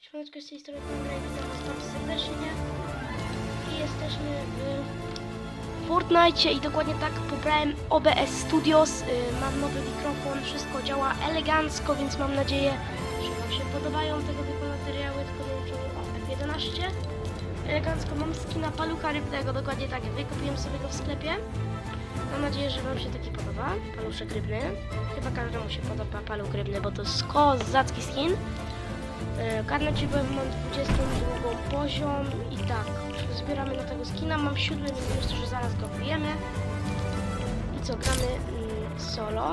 Siemaneczko, z tej strony Konrad, witam was bardzo serdecznie. I jesteśmy w Fortnite i dokładnie tak pobrałem OBS Studios. Mam nowy mikrofon, wszystko działa elegancko, więc mam nadzieję, że wam się podobają tego typu materiały, tylko dołączone F11. Elegancko, mam skina palucha rybnego, dokładnie tak, wykupiłem sobie go w sklepie. Mam nadzieję, że wam się taki podoba, paluszek rybny. Chyba każdemu się podoba paluch rybny, bo to jest kozacki skin. Karnecie byłem, mam 22 poziom i tak, zbieramy na tego skina, mam 7, więc myślę, że zaraz go wbijemy. I co, gramy solo.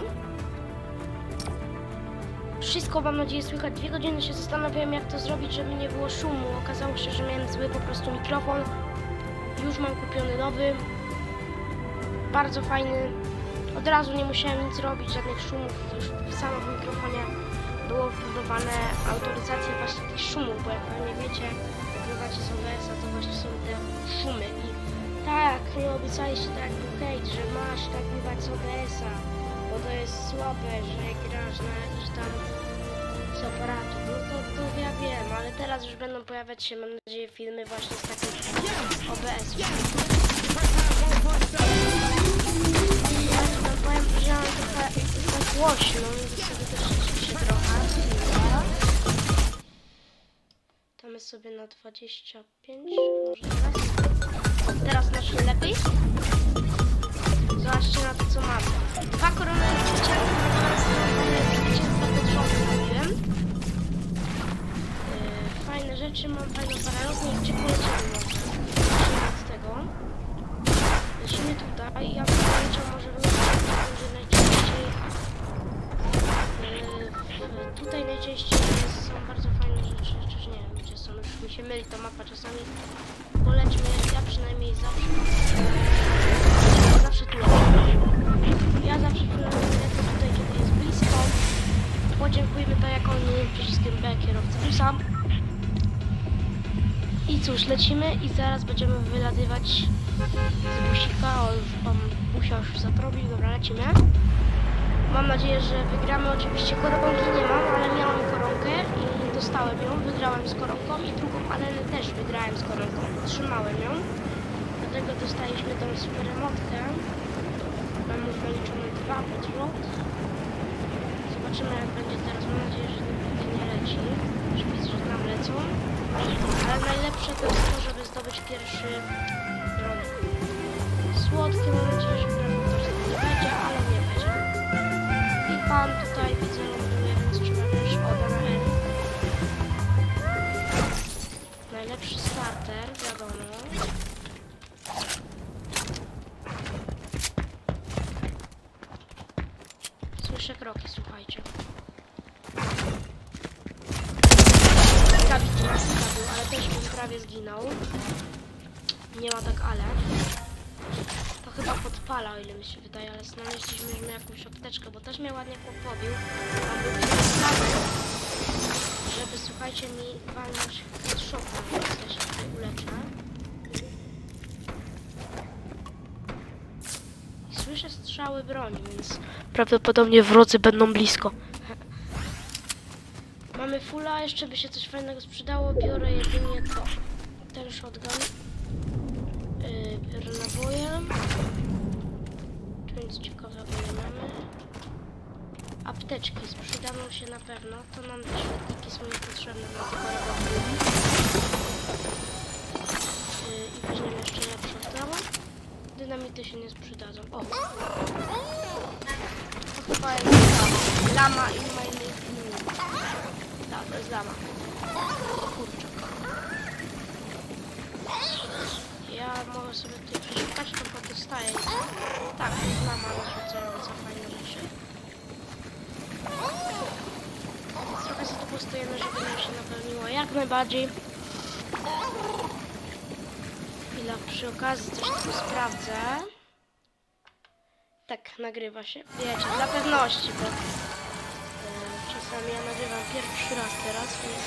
Wszystko mam nadzieję słychać, 2 godziny się zastanawiałem jak to zrobić, żeby nie było szumu. Okazało się, że miałem zły po prostu mikrofon. Już mam kupiony nowy. Bardzo fajny. Od razu nie musiałem nic robić, żadnych szumów, już samo w mikrofonie było wbudowane autoryzację właśnie tych szumów, bo jak pewnie wiecie, jak nagrywacie z OBS-a, to właśnie są te szumy i tak, nie obiecaliście tak jak był hejt, że masz nagrywać z OBS-a, bo to jest słabe, że grasz na jakiś tam z aparatu, no to ja wiem, ale teraz już będą pojawiać się, mam nadzieję, filmy właśnie z takim OBS-em. Ja wam powiem, że mam trochę za głośno, więc sobie też ciszę trochę. Damy sobie na 25, może teraz znacznie lepiej. Zobaczcie na to, co mamy. 2 korony zwycięstwa pod rząd zrobiłem. Fajne rzeczy mam, fajną paralotnię. Gdzie poleciamy może? Zacznijmy od tego. Lecimy tutaj. Ja bym poleciał może również, że najczęściej tutaj najczęściej są bardzo fajne rzeczy, czy nie wiem gdzie są, już mi się myli ta mapa czasami. Polećmy, ja przynajmniej zawsze tu lecę. Ja zawsze lecę tutaj, kiedy jest blisko. Podziękujmy tak jak on przyciskiem B kierowcy busa. I cóż, lecimy i zaraz będziemy wylatywać z busika. O, już pan busia już zatrobił, dobra, lecimy. Mam nadzieję, że wygramy. Oczywiście koronki nie mam, ale miałem koronkę i dostałem ją. Wygrałem z koronką i drugą arenę też wygrałem z koronką. Trzymałem ją. Dlatego dostaliśmy tą super emotkę. Mam już naliczone 2 petrol. Zobaczymy jak będzie teraz. Mam nadzieję, że nigdy nie leci. Że widzę, że nam lecą. Ale najlepsze to jest to, żeby zdobyć pierwszy broń. Słodkie, mam nadzieję, że prawie to nie będzie, ale nie będzie. Pan tutaj widzę ląduje, więc trzeba też oda na L. Najlepszy starter, wiadomo. Słyszę kroki, słuchajcie. Zabity nas zabił, ale też bym prawie zginął. Nie ma tak ale. To chyba podpala, o ile mi się wydaje, ale znaleźliśmy jakąś apteczkę, bo też mnie ładnie pobił. On był przystawny, żeby, słuchajcie, mi walnąć headshota, więc ja się tutaj uleczę. I słyszę strzały broni, więc prawdopodobnie wrodzy będą blisko. Mamy fulla, jeszcze by się coś fajnego sprzedało, biorę jedynie to. Ten shotgun. Biorę naboje. Tu nic ciekawego nie mamy. Apteczki sprzedaną się na pewno. To nam te świetniki są niepotrzebne dla tego robotu. I weźmiemy jeszcze lepsze to. Dynamity się nie sprzedadzą. O! To chyba jest lama i ma innych dni. Tak, to jest lama. Kurczak. Ja mogę sobie tutaj przeszukać, to podostaję. Tak, lama narzucająca fajne rzeczy. Trochę sobie tu postujemy, żeby nam się napełniło jak najbardziej. Chwila, przy okazji coś tu sprawdzę. Tak, nagrywa się. Wiecie, dla pewności, bo czasami ja nagrywam pierwszy raz teraz, więc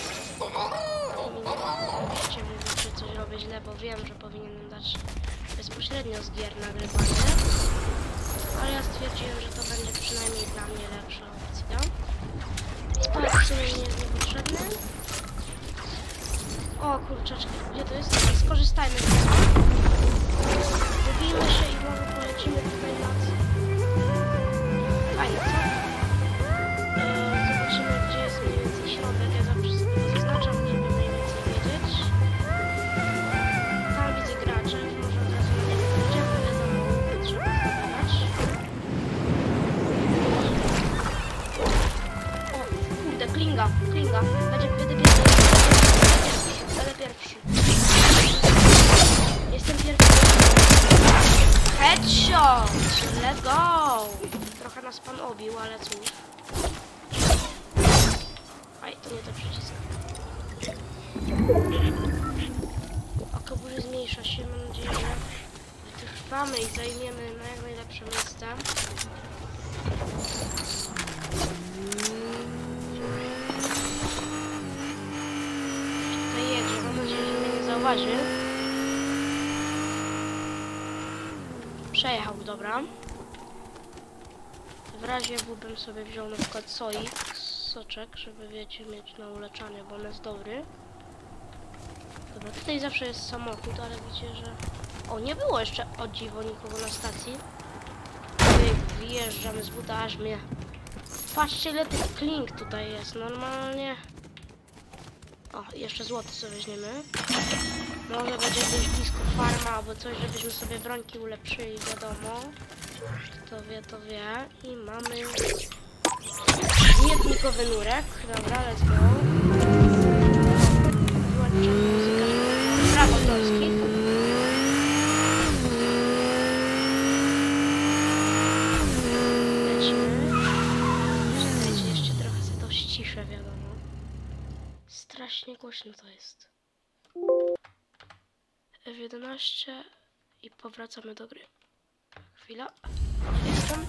musicie mówić, że coś robię źle, bo wiem, że powinienem dać bezpośrednio z gier nagrywanie. Ale ja stwierdziłem, że to będzie przynajmniej dla mnie lepsza opcja. To w sumie nie jest niepotrzebne. O kurczaczki, gdzie to jest? Skorzystajmy z tego. Wybijmy się i może polecimy tutaj nad... Fajne, co? Zobaczymy, gdzie jest mniej więcej środek. Ja zawsze sobie to zaznaczam, żeby mniej więcej wiedzieć. Tam widzę graczy, może od razu nie będziemy, wiadomo, trzeba zabrać. O, kurde, klinga. Będę pierwszy. Jestem pierwszy. Headshot! Let's go! Trochę nas pan obił, ale cóż. Aj, to nie ten przycisk. Oko burzy zmniejsza się, mam nadzieję, że wytrwamy i zajmiemy na jak najlepsze miejsce. Tutaj jedzie, mam nadzieję, że mnie nie zauważy. Przejechał, dobra. W razie bym sobie wziął na przykład soczek, żeby wiecie, mieć na uleczanie, bo on jest dobry. Dobra, tutaj zawsze jest samochód, ale widzicie, że... O, nie było jeszcze, o dziwo, nikogo na stacji. Tutaj wyjeżdżamy z buta, aż mnie... Patrzcie, ile tych kling tutaj jest, normalnie... O, jeszcze złoty sobie weźmiemy. Może będzie gdzieś blisko farma albo coś, żebyśmy sobie brońki ulepszyli, wiadomo. Kto wie, to wie. I mamy śmietnikowy nurek. Dobra, let's go. Wyłączam muzykę, żeby było praw autorskich. Lecimy. Czekajcie, jeszcze trochę sobie to ściszę, wiadomo. Strasznie głośno to jest. F11 i powracamy do gry. Chwila. Jestem.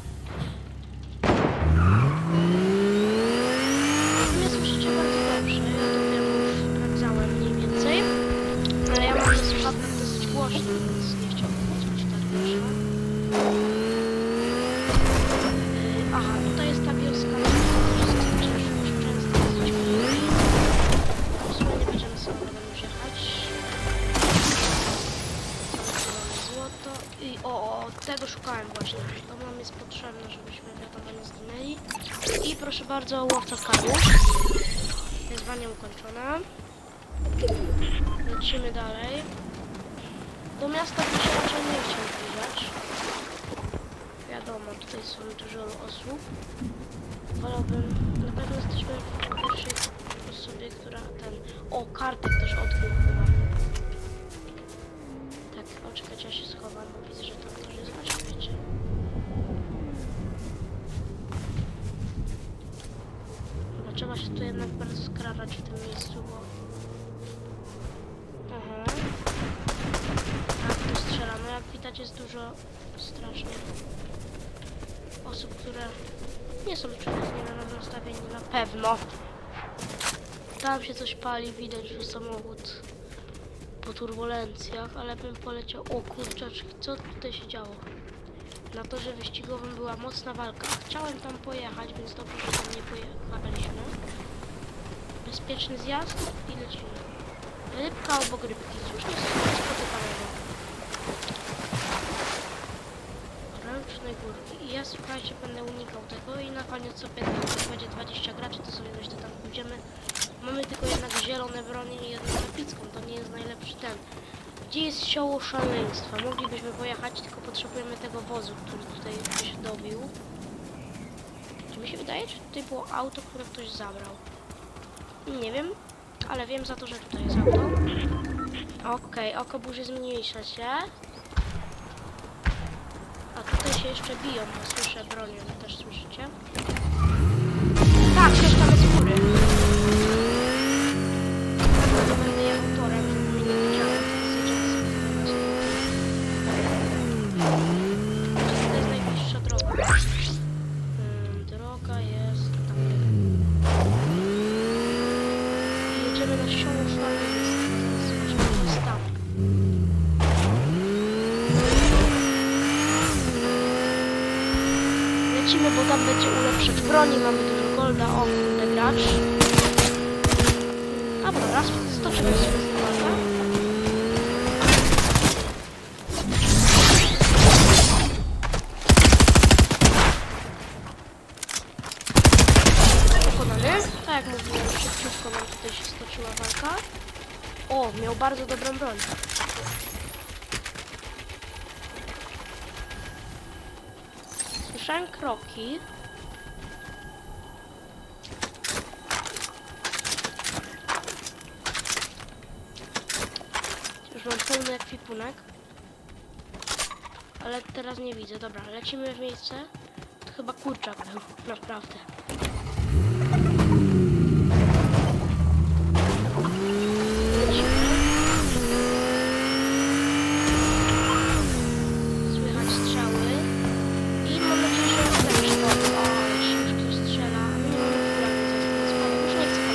Mnie słyszycie bardzo dobrze. Ja to wiem, już sprawdzałem mniej więcej. Ale ja mam słuchawkę dosyć głośno, więc nie chciałbym być tak głośno. Aha, tutaj jest ta wioska. Już często dosyć powoli. W sumie nie będziemy samochodem już jechać. Złoto i o, tego szukałem właśnie. To nam jest potrzebne, żebyśmy wiadomo nie zginęli. I proszę bardzo, łowca skarbów. Wyzwanie ukończone. Lecimy dalej. Do miasta by się raczej nie chciał zbliżać. Wiadomo, tutaj są dużo osób. Wolałbym, na pewno jesteśmy w pierwszej osobie, która ten... O, kartek też odkrył chyba. Tak, o, czekajcie, ja się schowam, bo widzę, że tam ktoś jest, właśnie wiecie. Chyba trzeba się tu jednak bardzo skradać w tym miejscu, bo... Aha. Tak, tu strzelamy. Jak widać, jest dużo strasznie osób, które nie są przyjaznie nastawieni na pewno. Tam się coś pali, widać, że samochód po turbulencjach, ale bym poleciał... O kurczaczki, co tutaj się działo? Na torze wyścigowym była mocna walka. Chciałem tam pojechać, więc dobrze, że tam nie pojechaliśmy. Bezpieczny zjazd i lecimy. Rybka obok rybki, cóż, nic spotykanego. Ręczne górki. I ja, słuchajcie, będę unikał tego i na koniec sobie jak będzie 20 graczy, to sobie myślę, tam pójdziemy. Mamy tylko jednak zielone bronie i jedną epicką, to nie jest najlepszy ten. Gdzie jest sioło szaleństwa? Moglibyśmy pojechać, tylko potrzebujemy tego wozu, który tutaj ktoś dobił. Czy mi się wydaje, że tutaj było auto, które ktoś zabrał? Nie wiem, ale wiem za to, że tutaj jest auto. Okej, oko burzy zmniejsza się. A tutaj się jeszcze biją, bo słyszę bronię, wy też słyszycie? Tak, ktoś tam jest z góry. To będę jechał torem, żeby mnie nie widziałem. To jest najbliższa droga. Droga jest tam. I jedziemy na sioło szaleństwa. To jest tam. Lecimy, bo tam będzie ulepszyć broni. Mamy dużo golda. O, kurde, gracz. Dobra, raz stoczymy sobie z walka. Pokonany. Tak jak mówiłem, szybciutko nam tutaj się stoczyła walka. O, miał bardzo dobrą broń. Słyszałem kroki. Już mam pełny ekwipunek. Ale teraz nie widzę. Dobra, lecimy w miejsce. To chyba kurczak był, naprawdę. Słychać strzały. I mam nadzieję, że już też to. O, już ktoś strzela. A my nie mamy furagi za tym spadem. Już nie chcę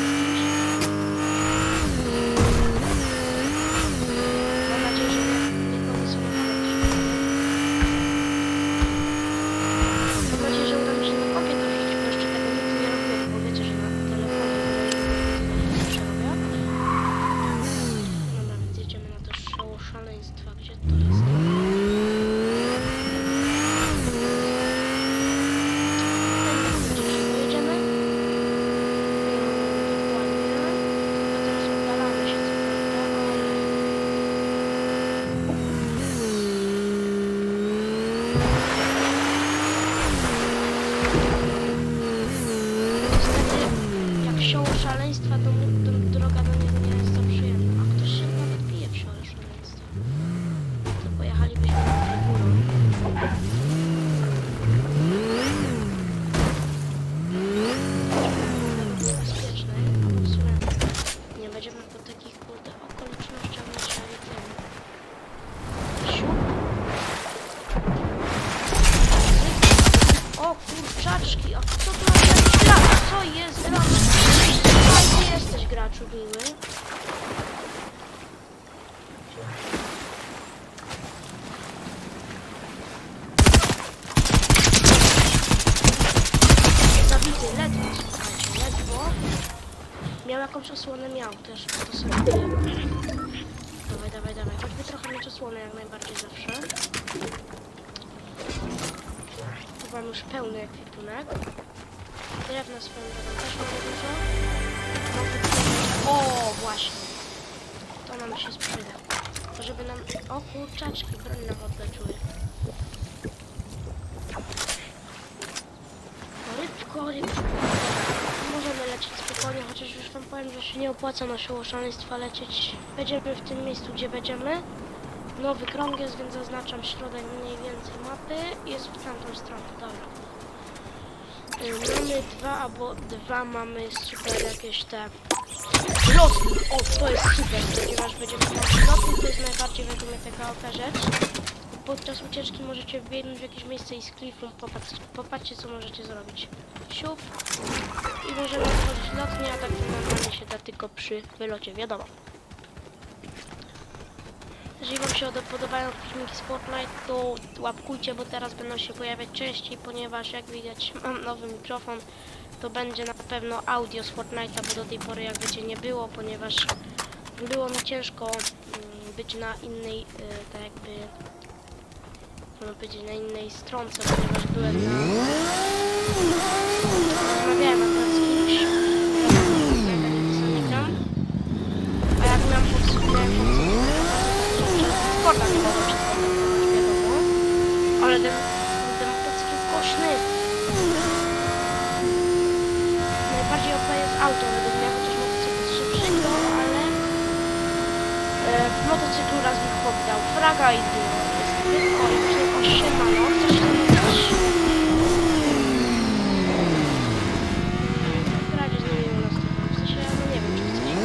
mam nadzieję, że nie pomysłować. Mam nadzieję, że uda mi się na kopię to wrzucić, bo jeszcze tego nigdy nie robiłem, bo wiecie, że na telefonie to przerobię. Dobra, więc jedziemy na to show szaleństwa. Gdzie to jest? Dojedziemy. Dokładnie. A teraz oddalamy się co prawda, ale... Jak show szaleństwa, to droga do niego nie jest za przyjemna. A ktoś się nawet bije w show szaleństwa. To pojechalibyśmy na górą. Bezpieczne, ale w sumie nie będziemy po takich kurde okolicznościach musieli tym. Siup. O kurczaczki, a co tu ma za gracz? Co jest gracz? A gdzie jesteś graczu miły? Zabity, ledwo, słuchajcie, ledwo. Miał jakąś osłonę, miał też, to sobie dawaj, choćby trochę mieć osłonę jak najbardziej zawsze. Tu mam już pełny ekwipunek. Drewna swoją drogą też mamy dużo. O, właśnie. To nam się sprzyda. To żeby nam... O kurczaczki, broń nam odleczyły. Rybko. Możemy lecieć spokojnie, chociaż już wam powiem, że się nie opłaca na show szaleństwa lecieć. Będziemy w tym miejscu, gdzie będziemy. Nowy krąg jest, więc zaznaczam środek mniej więcej mapy. Jest w tamtą stronę, dobra. Mamy dwa mamy super jakieś te lotni. O, to jest super, ponieważ będziemy mieli lotni, to jest najbardziej według mnie taka oka rzecz. Podczas ucieczki możecie wbiegnąć w jakieś miejsce i z klifu popatrzcie co możecie zrobić. Siup. I możemy otworzyć lotnię, a tak to normalnie się da tylko przy wylocie, wiadomo. Jeżeli wam się podobają filmiki z Fortnite, to łapkujcie, bo teraz będą się pojawiać częściej, ponieważ jak widać mam nowy mikrofon, to będzie na pewno audio z Fortnite'a, bo do tej pory jak wiecie nie było, ponieważ było mi ciężko być na innej, tak jakby, można powiedzieć, na innej stronce, ponieważ byłem na... Rozmawiałem akurat z kimś, a jak miałem Forda nie mogę przeskoczyć, wiadomo. Ale ten motocykl jest głośny. Najbardziej OP jest auto, według mnie, chociaż motocykl jest szybszy, no ale w motocyklu raz mi chłop dał fraga i było. Jest tylko i tylko siemano. Chcesz się zamówić? W razie z nimi u nas to w sensie, no nie wiem, czy chcesz się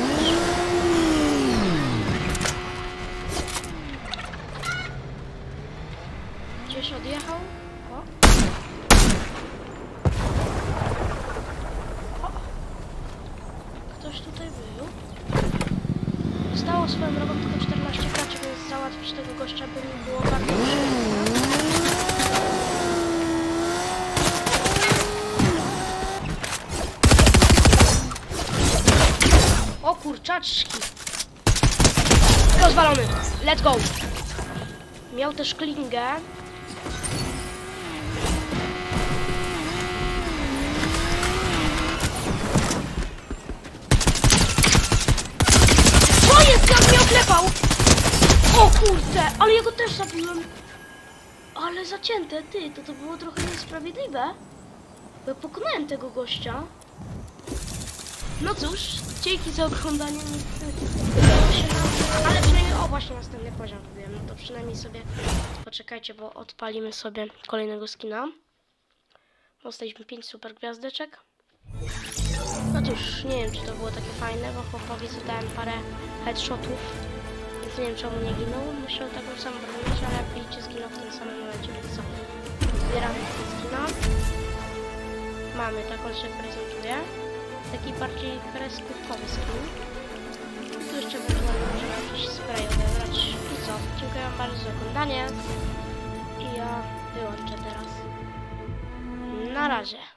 gdzieś odjechał? O. O. Ktoś tutaj był. Zostało swoją drogą tylko 14 graczy, więc załatwić tego gościa by mi było bardzo przyjemne. O kurczaczki. Rozwalony. Let's go. Miał też klingę. Co jest? Jak mnie oklepał? O kurde, ale ja go też zabiłem. Ale zacięte, ty, to było trochę niesprawiedliwe. Bo ja pokonałem tego gościa. No cóż, dzięki za oglądanie. Ale przynajmniej, o właśnie następny poziom wybiłem. No to przynajmniej sobie, poczekajcie, bo odpalimy sobie kolejnego skina. Dostaliśmy 5 super gwiazdeczek. No cóż, nie wiem, czy to było takie fajne, bo chłopowi zadałem parę headshotów. Więc nie wiem, czemu nie ginął. Musiał taką samą bronić, ale jak widzicie, zginął w tym samym momencie, więc co? Zbieramy ten skina. Mamy, tak on się prezentuje. Taki bardziej kreskówkowy skin. Tu jeszcze ewentualnie można jakiś spray odebrać. I co? Dziękuję wam bardzo za oglądanie. I ja wyłączę teraz. Na razie.